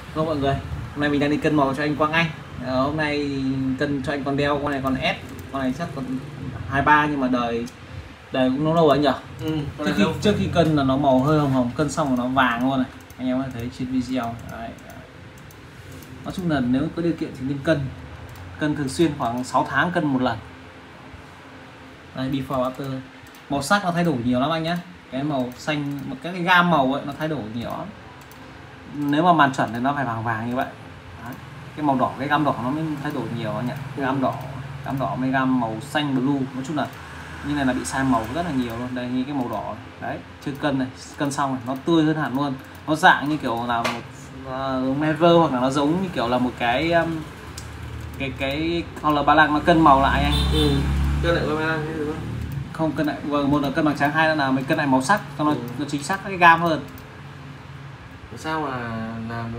Không mọi người, hôm nay mình đang đi cân màu cho anh Quang Anh. Hôm nay cân cho anh con đeo, con này con S, con này chắc còn 23 nhưng mà đời đời cũng lâu anh nhỉ. Trước khi cân là nó màu hơi hồng hồng, cân xong rồi nó vàng luôn này. Anh em có thể thấy trên video. Đấy. Nói chung là nếu có điều kiện thì nên cân thường xuyên, khoảng 6 tháng cân một lần. Đây, before after. Màu sắc nó thay đổi nhiều lắm anh nhé. Cái màu xanh, các cái gam màu ấy nó thay đổi nhiều lắm. Nếu mà màn chuẩn thì nó phải vàng vàng như vậy. Đấy. Cái màu đỏ, cái gam đỏ nó mới thay đổi nhiều anh nhỉ. Gam đỏ với gam màu xanh blue, nói chung là như này là bị sai màu rất là nhiều luôn. Đây như cái màu đỏ đấy, chưa cân này, cân xong này nó tươi hơn hẳn luôn, nó dạng như kiểu là một mever, hoặc là nó giống như kiểu là một cái hoặc là ba lăng nó cân màu lại anh. Cân lại ba lăng đúng không? Không, cân lại một là cân bằng trắng, hai là mình cân lại màu sắc cho nó chính xác cái gam hơn. Sao mà làm